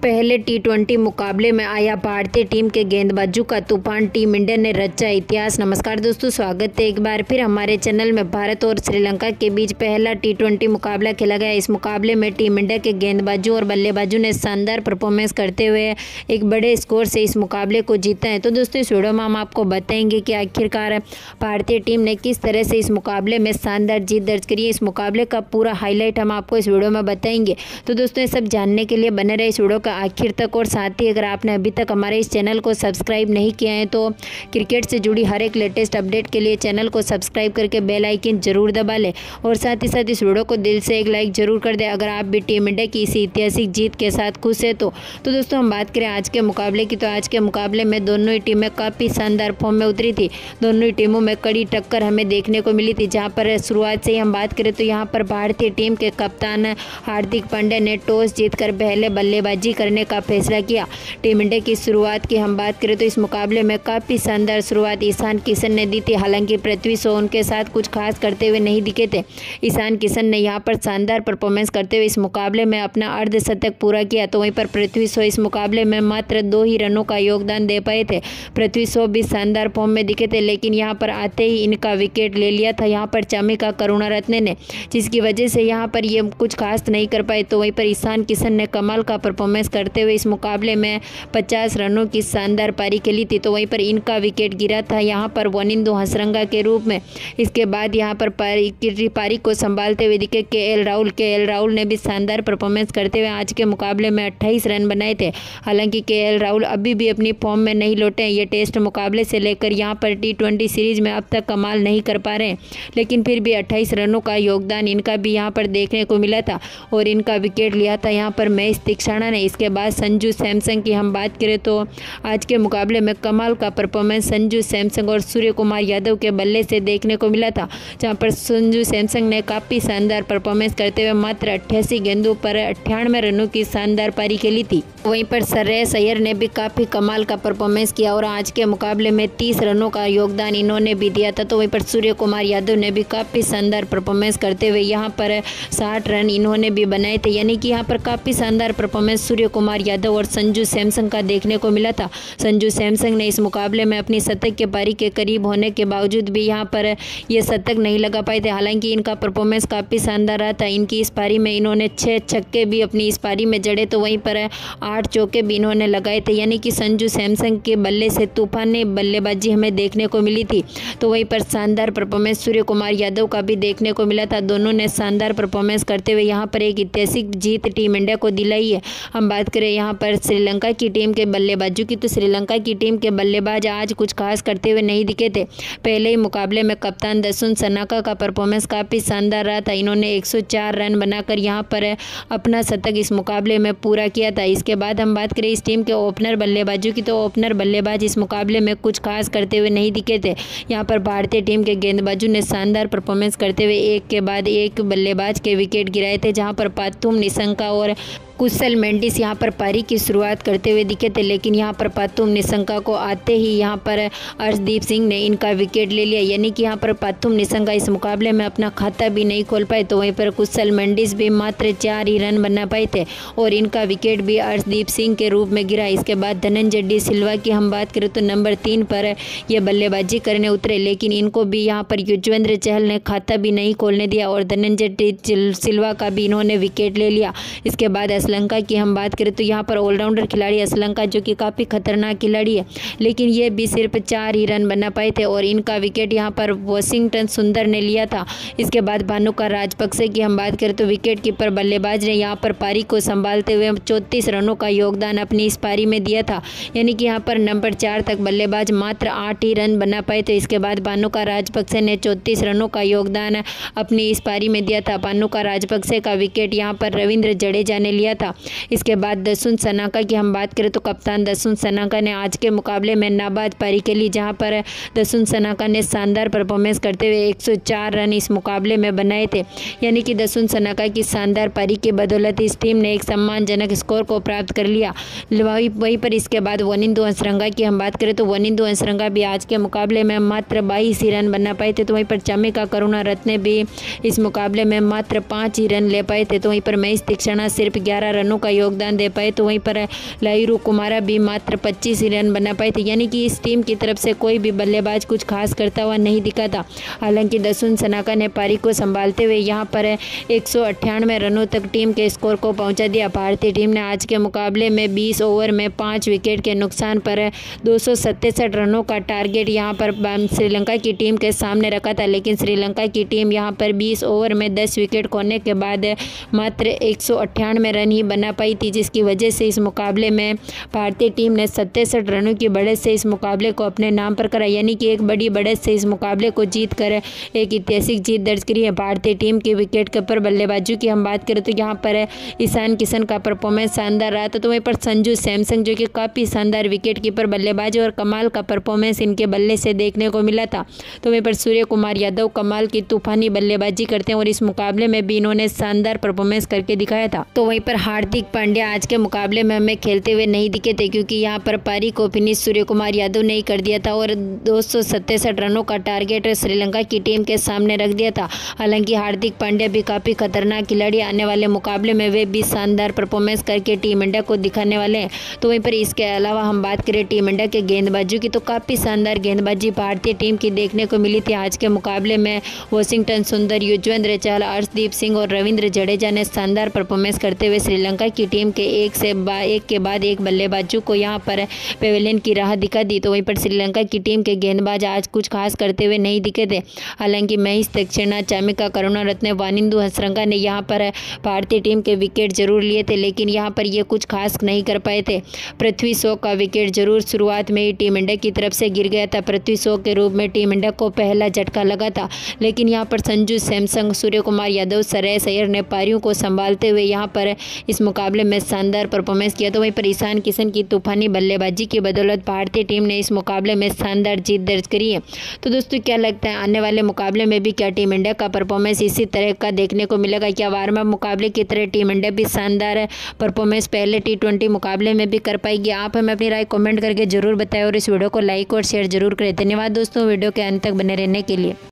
पहले टी20 मुकाबले में आया भारतीय टीम के गेंदबाजों का तूफान, टीम इंडिया ने रचा इतिहास। नमस्कार दोस्तों, स्वागत है एक बार फिर हमारे चैनल में। भारत और श्रीलंका के बीच पहला टी20 मुकाबला खेला गया। इस मुकाबले में टीम इंडिया के गेंदबाजों और बल्लेबाजों ने शानदार परफॉर्मेंस करते हुए एक बड़े स्कोर से इस मुकाबले को जीता है। तो दोस्तों, इस वीडियो में हम आपको बताएंगे कि आखिरकार भारतीय टीम ने किस तरह से इस मुकाबले में शानदार जीत दर्ज करी है। इस मुकाबले का पूरा हाईलाइट हम आपको इस वीडियो में बताएंगे। तो दोस्तों, ये सब जानने के लिए बने रहे इस वीडियो का आखिर तक। और साथ ही अगर आपने अभी तक हमारे इस चैनल को सब्सक्राइब नहीं किया है तो क्रिकेट से जुड़ी हर एक लेटेस्ट अपडेट के लिए चैनल को सब्सक्राइब करके बेल आइकन जरूर दबा लें। और साथ ही साथ इस वीडियो को दिल से एक लाइक जरूर कर दें अगर आप भी टीम इंडिया की इसी ऐतिहासिक जीत के साथ खुश है तो दोस्तों, हम बात करें आज के मुकाबले की, तो आज के मुकाबले में दोनों ही टीमें काफ़ी शानदार फॉर्म में उतरी थी। दोनों ही टीमों में कड़ी टक्कर हमें देखने को मिली थी। जहाँ पर शुरुआत से ही हम बात करें तो यहाँ पर भारतीय टीम के कप्तान हार्दिक पांड्या ने टॉस जीतकर पहले बल्लेबाजी करने का फैसला किया। टीम इंडिया की शुरुआत की हम बात करें तो इस मुकाबले में काफ़ी शानदार शुरुआत ईशान किशन ने दी थी। हालांकि पृथ्वी शॉ उनके साथ कुछ खास करते हुए नहीं दिखे थे। ईशान किशन ने यहां पर शानदार परफॉर्मेंस करते हुए इस मुकाबले में अपना अर्धशतक पूरा किया। तो वहीं पर पृथ्वी शॉ इस मुकाबले में मात्र 2 ही रनों का योगदान दे पाए थे। पृथ्वी शॉ भी शानदार फॉर्म में दिखे थे, लेकिन यहाँ पर आते ही इनका विकेट ले लिया था यहाँ पर चमिका करुणारत्ने ने, जिसकी वजह से यहाँ पर ये कुछ खास नहीं कर पाए। तो वहीं पर ईशान किशन ने कमाल का परफॉर्मेंस करते हुए इस मुकाबले में 50 रनों की शानदार पारी खेली थी। तो वहीं पर इनका विकेट गिरा था यहाँ पर वनिंदु हसरंगा के रूप में। इसके बाद यहाँ पर पारी को संभालते हुए दिखे केएल राहुल ने भी शानदार परफॉर्मेंस करते हुए आज के मुकाबले में 28 रन बनाए थे। हालांकि केएल राहुल अभी भी अपनी फॉर्म में नहीं लौटे हैं। ये टेस्ट मुकाबले से लेकर यहाँ पर टी20 सीरीज में अब तक कमाल नहीं कर पा रहे हैं, लेकिन फिर भी 28 रनों का योगदान इनका भी यहाँ पर देखने को मिला था और इनका विकेट लिया था यहाँ पर महेश तीक्षाणा ने। इसके बाद संजू सैमसन की हम बात करें तो आज के मुकाबले में कमाल का परफॉर्मेंस संजू सैमसन और सूर्य कुमार यादव के बल्ले से देखने को मिला था। जहां पर संजू सैमसन ने काफ़ी शानदार परफॉर्मेंस करते हुए मात्र 88 गेंदों पर 98 रनों की शानदार पारी खेली थी। वहीं पर श्रेयस अय्यर ने भी काफ़ी कमाल का परफॉर्मेंस किया और आज के मुकाबले में 30 रनों का योगदान इन्होंने भी दिया था। तो वहीं पर सूर्य कुमार यादव ने भी काफ़ी शानदार परफॉर्मेंस करते हुए यहाँ पर 60 रन इन्होंने भी बनाए थे। यानी कि यहाँ पर काफ़ी शानदार परफॉर्मेंस सूर्य कुमार यादव और संजू सैमसन का देखने को मिला था। संजू सैमसन ने इस मुकाबले में अपनी शतक के पारी के करीब होने के बावजूद भी यहाँ पर ये शतक नहीं लगा पाए थे। हालांकि इनका परफॉर्मेंस काफ़ी शानदार रहा था। इनकी इस पारी में इन्होंने 6 छक्के भी अपनी इस पारी में जड़े, तो वहीं पर 8 चौके भी इन्होंने लगाए थे। यानी कि संजू सैमसन के बल्ले से तूफानी बल्लेबाजी हमें देखने को मिली थी। तो वहीं पर शानदार परफॉर्मेंस सूर्य कुमार यादव का भी देखने को मिला था। दोनों ने शानदार परफॉर्मेंस करते हुए यहाँ पर एक ऐतिहासिक जीत टीम इंडिया को दिलाई है। हम बात करें यहाँ पर श्रीलंका की टीम के बल्लेबाजों की, तो श्रीलंका की टीम के बल्लेबाज आज कुछ खास करते हुए नहीं दिखे थे। पहले ही मुकाबले में कप्तान दसुन सनाका का परफॉर्मेंस काफ़ी शानदार रहा था। इन्होंने 104 रन बनाकर यहाँ पर अपना शतक इस मुकाबले में पूरा किया था। इसके बाद हम बात करें इस टीम के ओपनर बल्लेबाजों की, तो ओपनर बल्लेबाज इस मुकाबले में कुछ खास करते हुए नहीं दिखे थे। यहाँ पर भारतीय टीम के गेंदबाजों ने शानदार परफॉर्मेंस करते हुए एक के बाद एक बल्लेबाज के विकेट गिराए थे। जहाँ पर पाथुम निशंका और कुशल मेंडिस यहाँ पर पारी की शुरुआत करते हुए दिखे थे, लेकिन यहाँ पर पाथुम निशंका को आते ही यहाँ पर अर्शदीप सिंह ने इनका विकेट ले लिया। यानी कि यहाँ पर पाथुम निशंका इस मुकाबले में अपना खाता भी नहीं खोल पाए। तो वहीं पर कुशल मेंडिस भी मात्र 4 ही रन बना पाए थे और इनका विकेट भी अर्शदीप सिंह के रूप में गिरा। इसके बाद धनंजय डी सिल्वा की हम बात करें तो नंबर 3 पर ये बल्लेबाजी करने उतरे, लेकिन इनको भी यहाँ पर युजवेंद्र चहल ने खाता भी नहीं खोलने दिया और धनंजय डी सिल्वा का भी इन्होंने विकेट ले लिया। इसके बाद श्रीलंका की हम बात करें तो यहाँ पर ऑलराउंडर खिलाड़ी श्रीलंका जो कि काफ़ी खतरनाक खिलाड़ी है, लेकिन ये भी सिर्फ 4 ही रन बना पाए थे और इनका विकेट यहाँ पर वॉशिंगटन सुंदर ने लिया था। इसके बाद भानुका राजपक्षे की हम बात करें तो विकेट कीपर बल्लेबाज ने यहाँ पर पारी को संभालते हुए 34 रनों का योगदान अपनी इस पारी में दिया था। यानी कि यहाँ पर नंबर 4 तक बल्लेबाज मात्र 8 ही रन बना पाए थे। इसके बाद भानुका राजपक्षे ने 34 रनों का योगदान अपनी इस पारी में दिया था। भानुका राजपक्षे का विकेट यहाँ पर रविंद्र जडेजा ने लिया था। इसके बाद दसुन सनाका की हम बात करें तो कप्तान दसुन सनाका ने आज के मुकाबले में नाबाद पारी खेली, जहां पर दसुन सनाका ने शानदार परफॉर्मेंस करते हुए 104 रन इस मुकाबले में बनाए थे। यानी कि दसुन सनाका की शानदार पारी की बदौलत इस टीम ने एक सम्मानजनक स्कोर को प्राप्त कर लिया। वहीं पर इसके बाद वनिंदु हसरंगा की हम बात करें तो वनिंदु हसरंगा भी आज के मुकाबले में मात्र 22 ही रन बना पाए थे। तो वहीं पर चमिका करुणारत्ने भी इस मुकाबले में मात्र 5 ही रन ले पाए थे। तो वहीं पर महेश तीक्षणा सिर्फ 11 18 रनों का योगदान दे पाए, तो वहीं पर लाहिरू कुमारा भी मात्र 25 ही रन बना पाए थे। यानी कि इस टीम की तरफ से कोई भी बल्लेबाज कुछ खास करता हुआ नहीं दिखा था। हालांकि दसुन सनाका ने पारी को संभालते हुए यहाँ पर 198 रनों तक टीम के स्कोर को पहुंचा दिया। भारतीय टीम ने आज के मुकाबले में 20 ओवर में 5 विकेट के नुकसान पर 267 रनों का टारगेट यहाँ पर श्रीलंका की टीम के सामने रखा था, लेकिन श्रीलंका की टीम यहाँ पर 20 ओवर में 10 विकेट खोने के बाद मात्र 198 रन ही बना पाई थी, जिसकी वजह से इस मुकाबले में भारतीय टीम ने 67 रनों की बढ़त से इस मुकाबले को अपने नाम पर करा। यानी कि एक बड़ी बढ़त से इस मुकाबले को जीत कर एक ऐतिहासिक जीत दर्ज करी है। भारतीय टीम की विकेट कीपर बल्लेबाजों की हम बात करें तो यहाँ पर ईशान किशन का परफॉर्मेंस शानदार रहा था, तो वहीं पर संजू सैमसन जो कि काफ़ी शानदार विकेट कीपर बल्लेबाज और कमाल का परफॉर्मेंस इनके बल्ले से देखने को मिला था। तो वहीं पर सूर्य कुमार यादव कमाल की तूफानी बल्लेबाजी करते हैं और इस मुकाबले में भी इन्होंने शानदार परफॉर्मेंस करके दिखाया था। तो वहीं पर हार्दिक पांड्या आज के मुकाबले में हमें खेलते हुए नहीं दिखे थे, क्योंकि यहाँ पर पारी को फिनिश सूर्य कुमार यादव ने ही कर दिया था और 267 रनों का टारगेट श्रीलंका की टीम के सामने रख दिया था। हालांकि हार्दिक पांड्या भी काफ़ी खतरनाक खिलाड़ी, आने वाले मुकाबले में वे भी शानदार परफॉर्मेंस करके टीम इंडिया को दिखाने वाले हैं। तो वहीं पर इसके अलावा हम बात करें टीम इंडिया के गेंदबाजों की, तो काफ़ी शानदार गेंदबाजी भारतीय टीम की देखने को मिली थी। आज के मुकाबले में वॉशिंगटन सुंदर, युजवेंद्र चहल, अर्शदीप सिंह और रविंद्र जडेजा ने शानदार परफॉर्मेंस करते हुए श्रीलंका की टीम के एक के बाद एक बल्लेबाजों को यहाँ पर पेवेलियन की राह दिखा दी। तो वहीं पर श्रीलंका की टीम के गेंदबाज आज कुछ खास करते हुए नहीं दिखे थे। हालांकि महेश दक्षिणा, चामिका करुणारत्ने, वानिंदु हसरंगा ने यहाँ पर भारतीय टीम के विकेट जरूर लिए थे, लेकिन यहाँ पर ये कुछ खास नहीं कर पाए थे। पृथ्वी शॉ का विकेट जरूर शुरुआत में ही टीम इंडिया की तरफ से गिर गया था। पृथ्वी शॉ के रूप में टीम इंडिया को पहला झटका लगा था, लेकिन यहाँ पर संजू सैमसन, सूर्य कुमार यादव, श्रेयस अय्यर ने पारियों को संभालते हुए यहाँ पर इस मुकाबले में शानदार परफॉर्मेंस किया। तो वहीं पर ईशान किशन की तूफानी बल्लेबाजी की बदौलत भारतीय टीम ने इस मुकाबले में शानदार जीत दर्ज करी है। तो दोस्तों क्या लगता है आने वाले मुकाबले में भी क्या टीम इंडिया का परफॉर्मेंस इसी तरह का देखने को मिलेगा? क्या वार्म अप मुकाबले की तरह टीम इंडिया भी शानदार परफॉर्मेंस पहले T20 मुकाबले में भी कर पाएगी? आप हमें अपनी राय कमेंट करके जरूर बताएं और इस वीडियो को लाइक और शेयर जरूर करें। धन्यवाद दोस्तों वीडियो के अंत तक बने रहने के लिए।